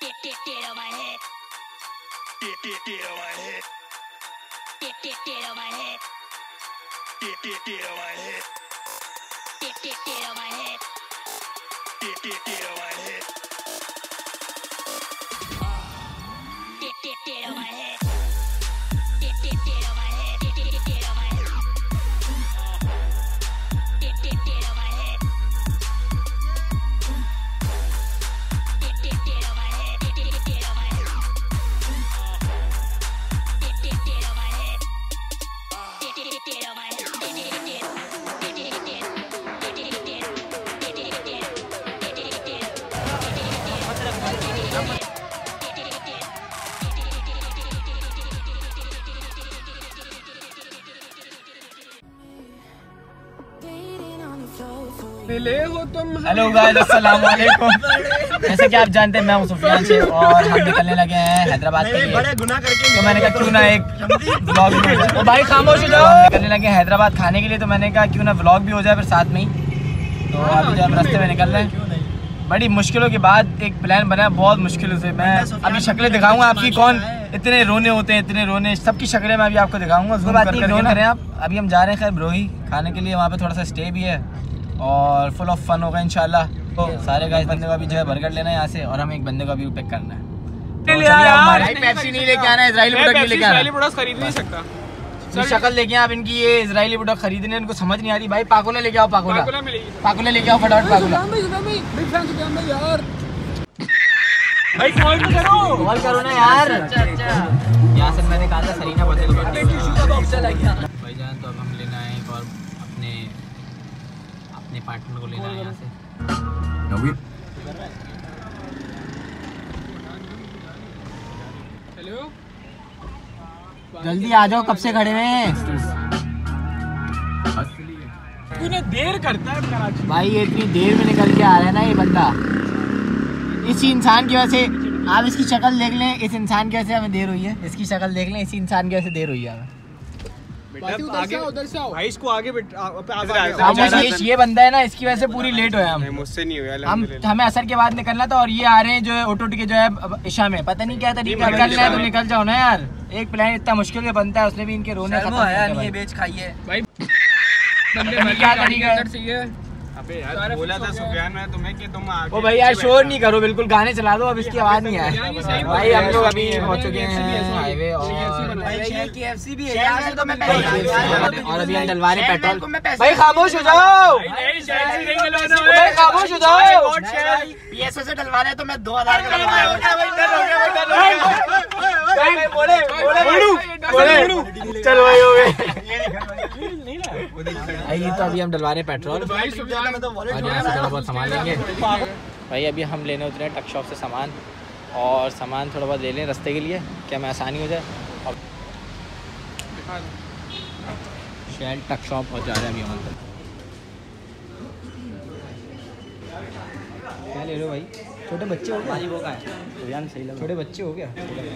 Hello guys, अस्सलाम वालेकुम। जैसे कि आप जानते हैं मैं हूं सुफियान से और हम निकलने लगे हैं हैदराबाद के लिए। बड़े गुनाह करके तो मैंने कहा क्यों ना एक व्लॉग भी हो जाए। भाई खामोश हो जाओ। निकलने लगे हैं हैदराबाद खाने के लिए, तो मैंने कहा क्यों ना व्लॉग भी हो जाए फिर साथ में ही। तो अभी जब रास्ते में निकल रहे हैं, बड़ी मुश्किलों के बाद एक प्लान बना है, बहुत मुश्किलों से। मैं अभी शक्लें दिखाऊंगा आपकी, कौन इतने रोने होते हैं, इतने रोने, सबकी शक्लें मैं अभी आपको दिखाऊंगा। जूम कर रहे हैं आप। अभी हम जा रहे हैं खैर ब्रोही खाने के लिए, वहाँ पे थोड़ा सा स्टे भी है और फुल ऑफ फन होगा इंशाल्लाह। तो सारे गाइस बंदे को अभी जो है बर्गर लेना है यहाँ से, और हमें एक बंदे को भी पिक करना है। तो हमारे पेप्सी नहीं लेके आना है, इजरायली प्रोडक्ट नहीं लेके आना, इजरायली प्रोडक्ट खरीद नहीं सकता। शक्ल देखिए आप इनकी, ये इजरायली प्रोडक्ट खरीदने इनको समझ नहीं आती। भाई पाकोला लेके आओ, पाकोला लेके आओ फटाफट, पाकोला। भाई कॉल करो ना यार। यहाँ से मैंने कहा था सरीना भाईजान, तो अब हम लेना है और अपने पार्टनर को लेना है यहाँ से। हेलो, जल्दी आ जाओ, कब से खड़े हैं? तूने देर करता है भाई, ये इतनी देर में निकल के आ रहा है ना ये बंदा। इसी इंसान की वजह से, आप इसकी शक्ल देख लें, इस इंसान की वजह से हमें देर हुई है। इसकी शक्ल देख लें, इसी इंसान की वजह से देर हुई है हमें। भाई इसको आगे ये बंदा है ना, इसकी वजह से पूरी लेट हुए हम। मुझसे नहीं हुआ, हमें असर के बाद निकलना था और ये आ रहे हैं जो है उठ के जो है इशा में। पता नहीं क्या तरीका निकलना है, तो निकल जाओ ना यार। एक प्लान इतना मुश्किल से बनता है, उसने भी इनके रोने खत्म। बेच खाइए भाई, क्या तरीका है? अबे यार बोला था सुफियान मैं तुम्हें कि तुम आगे। ओ भाई यार शोर नहीं करो, बिल्कुल गाने चला दो, अब इसकी आवाज नहीं आए। भाई हम लोग अभी पहुंच चुके हैं हाईवे और KFC भी है और अभी हम डलवा रहे पेट्रोल। भाई खामोश हो जाओ, भाई खामोश हो जाओ। PSO से डलवा रहे तो मैं 2000 का चलो भाई हो गए। तो अभी हम डलवा रहे पेट्रोल और यहाँ से थोड़ा बहुत सामान लेंगे। भाई अभी हम लेने उतरे हैं टक शॉप से सामान, और सामान थोड़ा बहुत ले लें रास्ते के लिए, क्या हमें आसानी हो जाए। अब शेल टक शॉप पहुँच जा रहे हैं अभी वहाँ तक। क्या ले रहे हो भाई? छोटे बच्चे हो गए? वो का है सही लगा, छोटे बच्चे हो गया।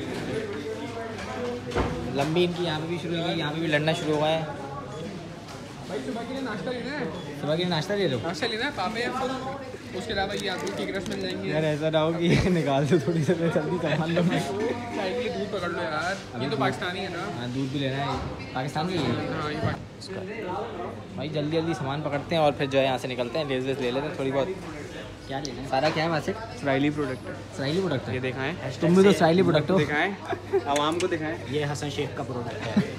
लंबी इनकी यहाँ पे भी शुरू हुई, यहाँ पे भी लड़ना शुरू हुआ है। भाई सुबह के लिए नाश्ता लेना है? सुबह के लिए नाश्ता ले लो। नाश्ता लेना है, पापे या फिर उसके अलावा ये आलू की रस मिल जाएंगे। यार ऐसा ना हो कि ये निकाल दो थोड़ी देर में, जल्दी सामान लो। चाय के लिए दूध पकड़ लो यार, ये तो पाकिस्तानी है ना। हाँ दूध भी लेना है, पाकिस्तान की है। हाँ ये भाई जल्दी जल्दी सामान पकड़ते हैं और फिर जो है यहाँ से निकलते हैं। लेस वेस ले लेते हैं थोड़ी बहुत। क्या लेना है? सारा क्या है वहाँ से? Israeli product. इजरायली प्रोडक्ट ये दिखाएं, तुम भी तो इजरायली प्रोडक्ट हो। दिखाएं आवाम को, दिखाएं। ये हसन शेख का प्रोडक्ट है।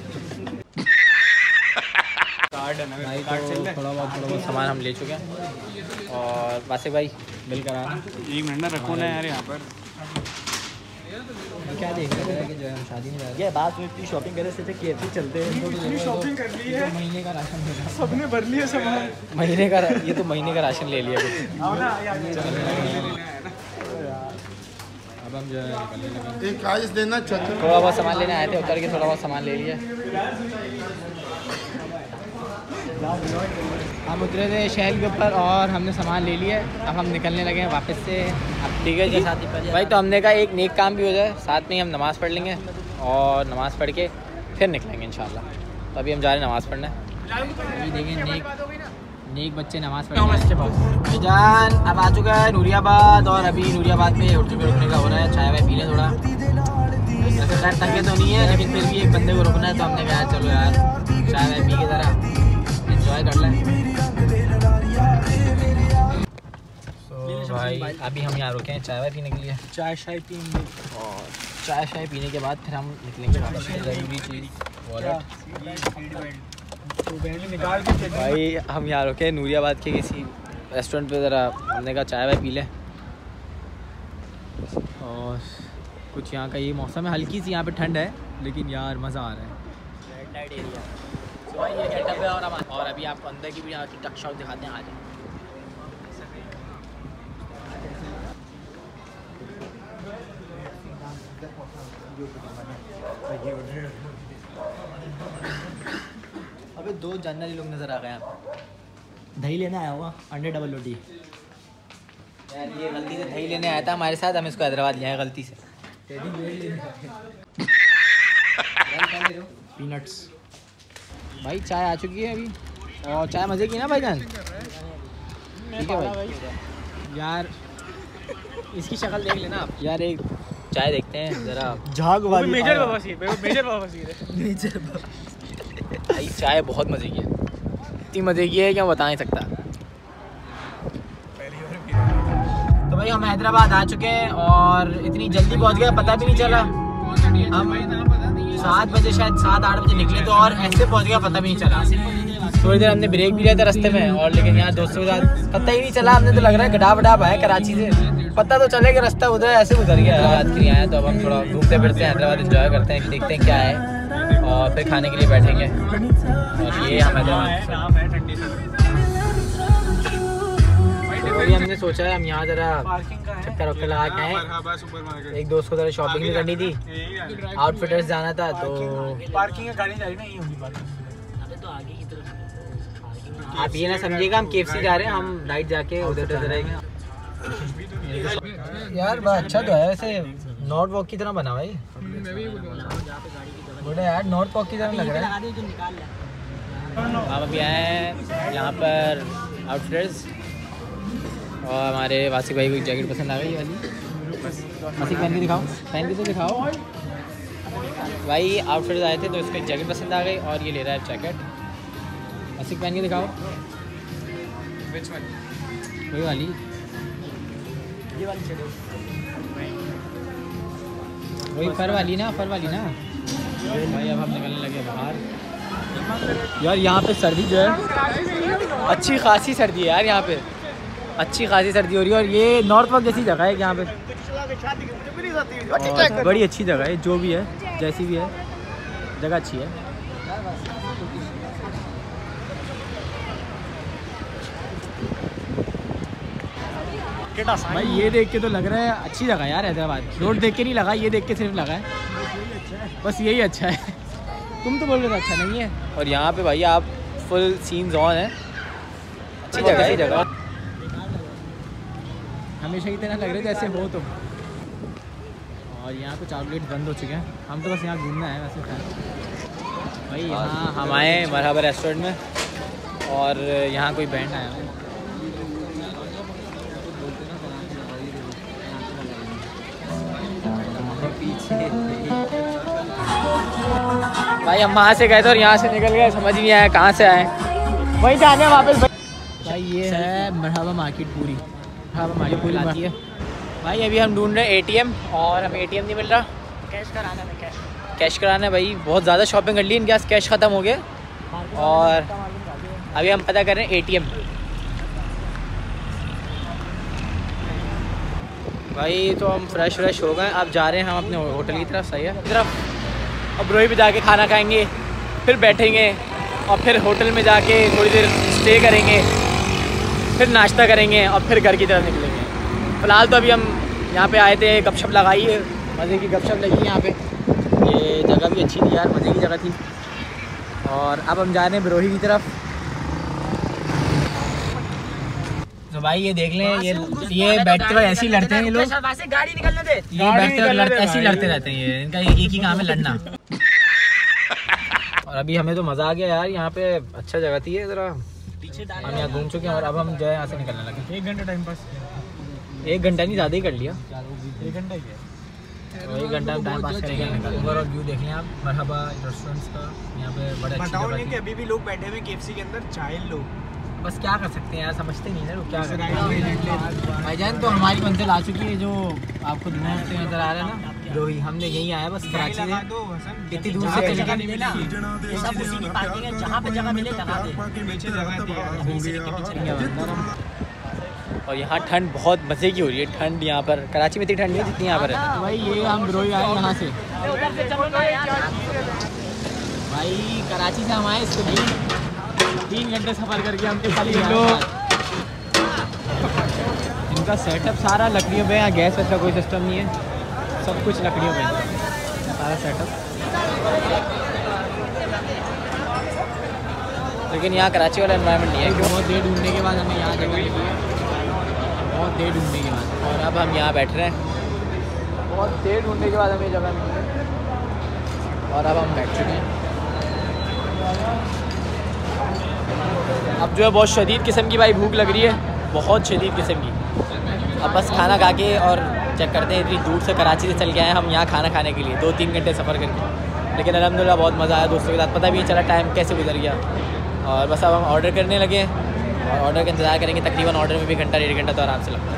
भाई तो थोड़ा बहुत सामान हम ले चुके हैं और वासे भाई बिल कराना। एक मिनट ना रखो ना यार यहाँ पर। क्या देख रहे हैं कि जो है हम शादी में जा रहे हैं। ये बात इतनी शॉपिंग करे से KFC चलते हैं तो शॉपिंग कर ली है। महीने का राशन ले लिया सबने, भर लिया सामान महीने का। ये तो महीने का राशन ले लिया कुछ। अब हम जो है थोड़ा बहुत सामान लेने आए थे, उतर के थोड़ा बहुत सामान ले लिया। हम उतरे थे शहर के ऊपर और हमने सामान ले लिया। अब हम निकलने लगे हैं वापस से। अब ठीक है जी भाई, तो हमने कहा एक नेक काम भी हो जाए, साथ में ही हम नमाज़ पढ़ लेंगे और नमाज़ पढ़ के फिर निकलेंगे इंशाल्लाह। तो अभी हम जा रहे हैं नमाज़ पढ़ने। अभी देखें नेक बच्चे नमाज पढ़े जान। अब आ चुका है नूरियाबाद और अभी नूरियाबाद पे होटल पे रुकने का हो रहा है। चाय वाय पी लें थोड़ा। वैसे खैर तंगे तो नहीं है लेकिन फिर भी एक बंदे को रुकना है तो हमने कहा चलो यार चाय वाय पी के ज़रा एंजॉय कर लें। भाई अभी हम यहाँ रुके हैं चाय वाय पीने के लिए। चाय शाय पीएंगे और चाय शाय पीने के बाद फिर हम निकलेंगे वापस। ज़रूरी चीज़ वॉलेट भाई हम यहाँ रुके हैं नूरियाबाद के किसी रेस्टोरेंट पे। ज़रा हमने कहा चाय वाय पी लें और कुछ यहाँ का ये मौसम है, हल्की सी यहाँ पे ठंड है लेकिन यार मज़ा आ रहा है। रेड लाइट एरिया तो भाई ये गेटअप है और अभी आपको अंदर की भी यहाँ की टक शॉप दिखाते हैं। आ जाए अबे दो जानने लोग नज़र आ गए आपको। दही लेना आया होगा, अंडे डबल रोटी। यार ये गलती से दही लेने आया था हमारे साथ, हम इसको हैदराबाद ले आए गलती से। पीनट्स भाई चाय आ चुकी है अभी और चाय मज़े की ना भाईजान। ठीक है भाई यार इसकी शक्ल देख लेना आप। यार एक चाय देखते हैं ज़रा। झाग वाली मेजर बवासीर भाई चाय बहुत मज़े की है, इतनी मज़े की है कि मैं बता नहीं सकता। तो भाई हम हैदराबाद आ चुके हैं और इतनी जल्दी पहुंच गए पता भी नहीं चला। हम 7 बजे शायद 7-8 बजे निकले तो और ऐसे पहुंच गया पता भी नहीं चला। थोड़ी देर हमने ब्रेक भी लिया था रास्ते में और लेकिन यहाँ दोस्तों के साथ पता ही नहीं चला। हमने तो लग रहा है गडाब आया कराची से, पता तो चले कि रास्ता उधर ऐसे उधर गया। हैदराबाद के लिए आए तो अब हम थोड़ा घूमते फिरते हैं हैदराबाद, एंजॉय करते हैं, देखते हैं क्या है और फिर खाने के लिए बैठेंगे। और ये हम हैदराबाद अभी हमने सोचा है हम यहाँ ज़रा चक्कर वक्कर लगा के आए। एक दोस्त को ज़रा शॉपिंग भी करनी थी, आउटफिटर्स जाना था तो पार्किंग गाड़ी जा रही ना, यही होगी पार्किंग। आप ये ना समझिएगा हम KFC जा रहे हैं, हम राइट जाके उधर रहेंगे। यार बड़ा अच्छा तो है वैसे, नॉर्थ वॉक की तरह बना भाई। बड़ा यार नॉर्थ वॉक की तरह लग रहा है। हम अभी आए हैं यहाँ पर आउटफिटर्स और हमारे वासिक भाई को एक जैकेट पसंद आ गई वाली। वासिक पहन के दिखाओ, पहन के तो दिखाओ भाई। आउटफिट्स आए थे तो इसको एक जैकेट पसंद आ गई और ये ले रहा है जैकेट। वासिक पहन के दिखाओ वही वाली, ये वाली चलो वही फर वाली ना भाई। अब हम निकलने लगे बाहर। यार यहाँ पे सर्दी जो है अच्छी खासी सर्दी है यार, यहाँ पे अच्छी खासी सर्दी हो रही है और ये नॉर्थ वॉक जैसी जगह है यहाँ पे। और बड़ी अच्छी जगह है, जो भी है जैसी भी है जगह अच्छी है। भाई ये देख के तो लग रहा है अच्छी जगह यार हैदराबाद। रोड देख के नहीं लगा, ये देख के सिर्फ लगा है बस यही अच्छा है। तुम तो बोल रहे थे अच्छा नहीं है। और यहाँ पे भाई आप फुल सीन्स ऑन है, अच्छी जगह है जगह। हमेशा की तरह लग रहे थे जैसे हो तुम। और यहाँ पे चॉकलेट बंद हो चुके हैं, हम तो बस यहाँ घूमना है वैसे भाई। यहाँ हम आए मरहबा रेस्टोरेंट में और यहाँ कोई बैंड आया है। भाई हम वहाँ से गए थे और यहाँ से निकल गए, समझ नहीं आया कहाँ से आए, वहीं जाने हैं वापस। भाई ये है मरहबा मार्केट पूरी, मरहबा मार्केट पूरी आती है भाई। अभी हम ढूंढ रहे हैं ATM और हमें ATM नहीं मिल रहा। कैश कराना है, कैश कराना है भाई। बहुत ज़्यादा शॉपिंग कर ली, इनके पास कैश ख़त्म हो गए और अभी हम पता कर रहे हैं ATM। भाई तो हम फ्रेश हो गए, अब जा रहे हैं हम अपने होटल की तरफ। सही है तरफ अब रोही पे जाके खाना खाएंगे, फिर बैठेंगे और फिर होटल में जाके थोड़ी देर स्टे करेंगे, फिर नाश्ता करेंगे और फिर घर की तरफ निकलेंगे। फ़िलहाल तो अभी हम यहाँ पे आए थे, गपशप लगाई है, मज़े की गपशप लगी यहाँ पे। ये जगह भी अच्छी थी यार, मज़े की जगह थी। और अब हम जा रहे हैं बरोही की तरफ। तो भाई ये देख लें, ये बैठते हुए ऐसे ही लड़ते हैं ये लोग। गाड़ी निकलने दे, ये बैठते हुए ऐसे ही लड़ते रहते हैं, ये इनका एक ही काम है लड़ना। और अभी हमें तो मज़ा आ गया यार, यहाँ पे अच्छा जगह थी। ज़रा हम यहाँ घूम चुके हैं और अब हम जो है यहाँ से निकलने लगे। 1 घंटा टाइम पास किया। 1 घंटा नहीं, ज़्यादा ही कर लिया। 1 घंटा ही है। तो 1 घंटा हम टाइम पास करेंगे। ओवरऑल व्यू देख लें आप मरहबा रेस्टोरेंट्स का। यहाँ पे बड़े अच्छी बताओ जगह नहीं थी। कि अभी भी लोग बैठे हुए KFC के अंदर, चाइल्ड लोग। बस क्या कर सकते हैं यार, समझते नहीं ना लोग क्या कर भाईजान। तो हमारी मंजिल आ चुकी है जो आपको दूर से नज़र आ रहा है ना, जो ही हमने यहीं आया बस कराची से। इतनी दूर से चले गए ना, ये सब उसी की पार्किंग है, जहाँ पे जगह मिले लगा दे। पीछे जगह दी है। और यहाँ ठंड बहुत मज़े की हो रही है। ठंड यहाँ पर कराची में इतनी ठंड नहीं है जितनी यहाँ पर है। भाई ये हम ब्रोई आए यहाँ से, भाई कराची से हम आए इसके लिए 3 घंटे सफ़र करके हम खाली इनका सेटअप सारा लकड़ियों पे है। यहाँ गैस वैस का कोई सिस्टम नहीं है, सब कुछ लकड़ियों पे है सारा सेटअप। लेकिन यहाँ कराची वाला एनवायरनमेंट नहीं है। बहुत देर ढूंढने के बाद हमें यहाँ जगह मिली है, बहुत देर ढूंढने के बाद। और अब हम यहाँ बैठ रहे हैं, बहुत देर ढूंढने के बाद हमें जगह मिली है और अब हम बैठ चुके हैं। अब जो है बहुत शदीद किस्म की भाई भूख लग रही है, बहुत शदीद किस्म की। अब बस खाना खा के और चेक करते हैं। इतनी दूर से कराची से चल के आए हम यहाँ खाना खाने के लिए 2-3 घंटे सफ़र करके। लेकिन अल्हम्दुलिल्लाह बहुत मज़ा आया दोस्तों के साथ, पता भी नहीं चला टाइम कैसे गुजर गया। और बस अब हम ऑर्डर करने लगे हैं और ऑर्डर का इंतज़ार करेंगे। तकरीबन ऑर्डर में भी 1-1.5 घंटा तो आराम से लगता है।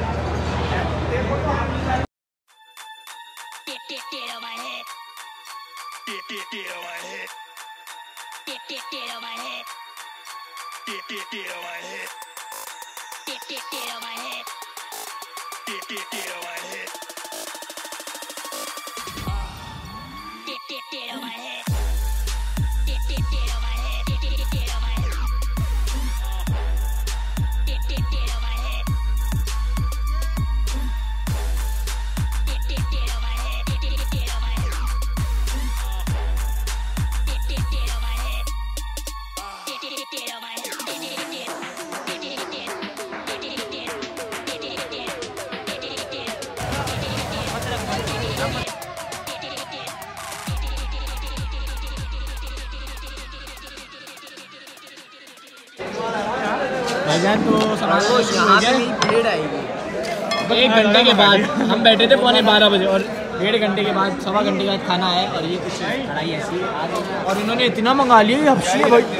भाईजान तो भीड़ आएगी 1 घंटे के बाद। हम बैठे थे 12:15 बजे और 1.5 घंटे के बाद 1.25 घंटे के बाद खाना है। और ये कुछ कढ़ाई ऐसी है और इन्होंने इतना मंगा लिया हफ्सी है भाई।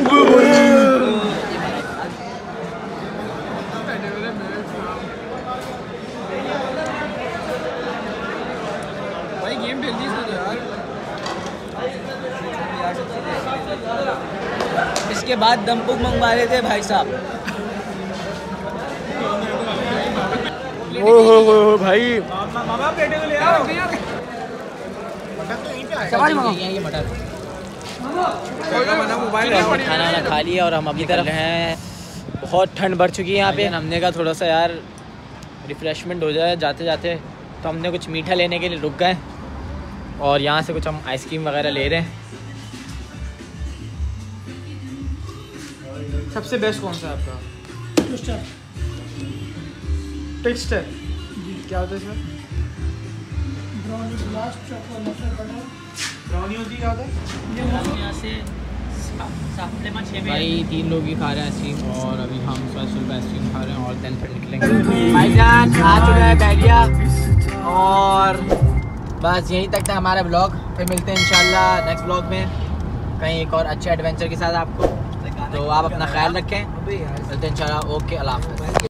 भाई गेम जल्दी से यार। इसके बाद दमपुक मंगवा रहे थे भाई साहब। ओहो भाई मामा प्लेटे को ले आओ। ये मटर खाना खा लिया और हम अभी तरफ हैं। बहुत ठंड बढ़ चुकी है यहाँ पे। हमने कहा थोड़ा सा यार रिफ्रेशमेंट हो जाए जाते जाते, तो हमने कुछ मीठा लेने के लिए रुक गए और यहाँ से कुछ हम आइसक्रीम वगैरह ले रहे हैं। सबसे बेस्ट कौन सा है आपका? टेक्सचर क्या होता है इसमें? ब्राउनी होती क्या होता है? भाई 3 लोग ही खा रहे हैं आइसक्रीम और अभी हम सुबह आइसक्रीम खा रहे हैं और then फिर निकलेंगे। भाईजान आ चुका है बैरिया और बस यहीं तक था हमारा ब्लॉग। फिर मिलते हैं इंशाल्लाह नेक्स्ट ब्लॉग में कहीं एक और अच्छे एडवेंचर के साथ आपको। तो आप अपना ख्याल रखें, मिलते हैं इंशाल्लाह। ओके, अल्लाह हाफ़िज़।